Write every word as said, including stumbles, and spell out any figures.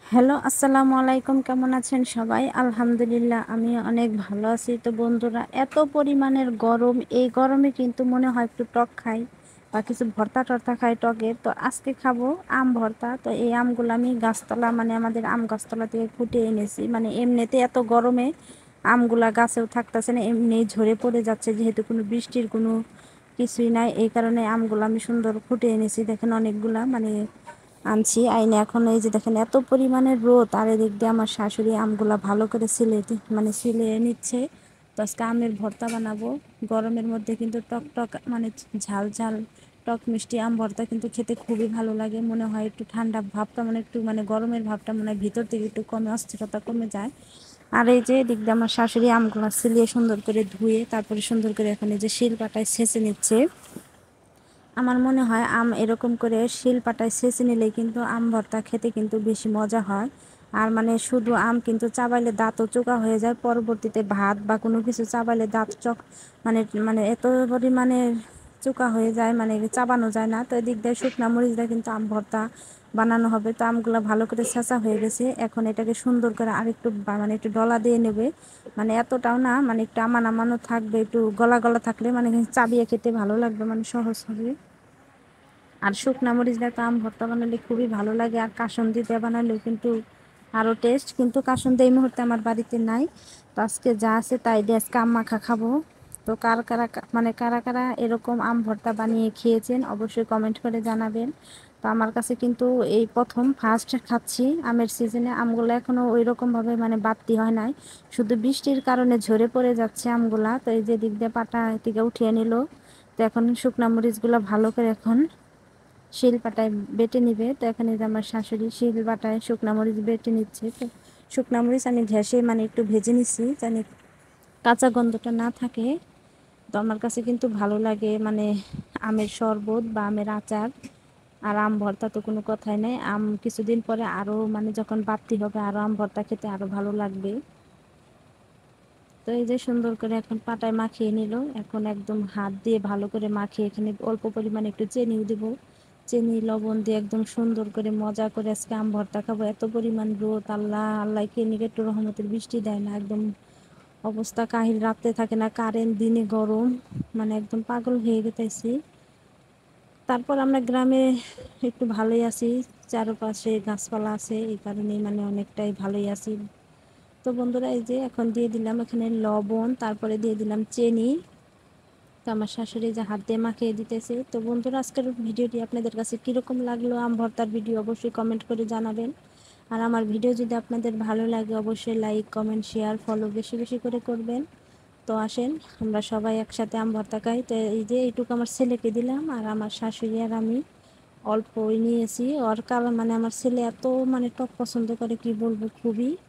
Hello, আসসালামু আলাইকুম। কেমন আছেন সবাই? আলহামদুলিল্লাহ আমি অনেক ভালো আছি। তো বন্ধুরা, এত পরিমাণের গরম, এই গরমে কিন্তু মনে হয় একটু টক খাই বা কিছু ভর্তা-টর্তা খাই টকের। তো আজকে খাবো আম ভর্তা। তো এই আমগুলো আমি গাছতলা মানে আমাদের আম গাছতলা থেকে কুটে এনেছি। মানে এমনিতে এত গরমে আমগুলা গাছেও থাকতেছে না, এমনি ঝরে পড়ে যাচ্ছে, যেহেতু কোনো বৃষ্টির কোনো কিছুই নাই। এই কারণে আমগুলো আমি সুন্দর কুটে এনেছি। দেখেন অনেকগুলা মানে আনছি আইনে। এখন এই যে দেখেন এত পরিমাণে রোদ, আর এদিক দিয়ে আমার শাশুড়ি আমগুলা ভালো করে সিলে মানে সিলে নিচ্ছে। তো আজকে আমের ভর্তা বানাবো গরমের মধ্যে, কিন্তু টক টক মানে ঝাল ঝাল টক মিষ্টি আম ভর্তা কিন্তু খেতে খুবই ভালো লাগে। মনে হয় একটু ঠান্ডা ভাবটা মানে একটু মানে গরমের ভাবটা মনে হয় ভিতর থেকে একটু কমে, অস্থিরতা কমে যায়। আর এই যে এদিক দিয়ে আমার শাশুড়ি আমগুলা সিলিয়ে সুন্দর করে ধুয়ে তারপরে সুন্দর করে এখন এই যে শিল পাটায় ছেঁচে নিচ্ছে। আমার মনে হয় আম এরকম করে শিলপাটায় ছেঁচে নিলে কিন্তু আম ভর্তা খেতে কিন্তু বেশি মজা হয়। আর মানে শুধু আম কিন্তু চাবাইলে দাঁতও চোকা হয়ে যায়, পরবর্তীতে ভাত বা কোনো কিছু চাবাইলে দাঁত চক মানে মানে এত পরিমাণে চোকা হয়ে যায়, মানে চাবানো যায় না। তো এদিক দিয়ে শুকনা মরিচ দিয়ে কিন্তু আম ভর্তা বানানো হবে। তো আমগুলো ভালো করে ছেঁচা হয়ে গেছে, এখন এটাকে সুন্দর করে আরেকটু মানে একটু ডলা দিয়ে নেবে। মানে এতটাও না, মানে একটু আমান আমানো থাকবে, একটু গলা গলা থাকলে মানে চাবিয়ে খেতে ভালো লাগবে, মানে সহজ হবে। আর শুকনা মরিচ দিয়ে তো আম ভর্তা বানালে খুবই ভালো লাগে, আর কাসুন্দি দিয়ে বানালেও কিন্তু আরও টেস্ট। কিন্তু কাসুন্দি এই মুহূর্তে আমার বাড়িতে নাই। তো আজকে যা আছে তাই দিয়ে আজকে আম মাখা খাবো। তো কার কারা মানে কারা কারা এরকম আম ভর্তা বানিয়ে খেয়েছেন অবশ্যই কমেন্ট করে জানাবেন। তো আমার কাছে কিন্তু এই প্রথম ফার্স্ট খাচ্ছি আমের সিজনে। আমগুলো এখনও ওই রকমভাবে মানে বাড়তি হয় নাই, শুধু বৃষ্টির কারণে ঝরে পড়ে যাচ্ছে আমগুলা। তো এই যে দিক দিয়ে পাটা থেকে উঠিয়ে নিল। তো এখন শুকনা মরিচগুলো ভালো করে এখন শিল পাটায় বেটে নিবে। তো এখানে যে আমার শাশুড়ি শিল পাটায় শুকনা মরিচ বেটে নিচ্ছে। তো শুকনা মরিচ আমি ঘ্যাসে মানে একটু ভেজে নিচ্ছি, জানি কাঁচা গন্ধটা না থাকে। তো আমার কাছে কিন্তু ভালো লাগে মানে আমের শরবত বা আমের আচার আর আম ভর্তা তো কোনো কথাই নেই। আম কিছুদিন পরে আরও মানে যখন বাড়তি হবে আরও আম ভর্তা খেতে আরও ভালো লাগবে। তো এই যে সুন্দর করে এখন পাটায় মাখিয়ে নিল। এখন একদম হাত দিয়ে ভালো করে মাখিয়ে এখানে অল্প পরিমাণে একটু চিনিও দেবো। চিনি লবণ দিয়ে একদম সুন্দর করে মজা করে আজকে আম ভর্তা খাবো। এত পরিমাণ রোদ, আল্লাহ আল্লাহ কে নিকে একটু রহমতের বৃষ্টি দেয় না, একদম অবস্থা কাহিল। রাত্রে থাকে না কারেন্ট, দিনে গরম, মানে একদম পাগল হয়ে গেতেছি। তারপর আমরা গ্রামে একটু ভালোই আছি, চারপাশে গাছপালা আছে, এই কারণে মানে অনেকটাই ভালোই আছি। তো বন্ধুরা, এই যে এখন দিয়ে দিলাম এখানে লবণ, তারপরে দিয়ে দিলাম চিনি। তো আমার শাশুড়ি যে হাত দিয়ে মাখিয়ে দিতেছে। তো বন্ধুরা, আজকের ভিডিওটি আপনাদের কাছে কীরকম লাগলো আম ভর্তার ভিডিও অবশ্যই কমেন্ট করে জানাবেন। আর আমার ভিডিও যদি আপনাদের ভালো লাগে অবশ্যই লাইক কমেন্ট শেয়ার ফলো বেশি বেশি করে করবেন। তো আসেন আমরা সবাই একসাথে আম ভর্তা খাই। তো এই যে এইটুকু আমার ছেলেকে দিলাম, আর আমার শাশুড়ি আর আমি অল্প ওই নিয়েছি। ওর কারণ মানে আমার ছেলে এত মানে টক পছন্দ করে কি বলবো, খুবই।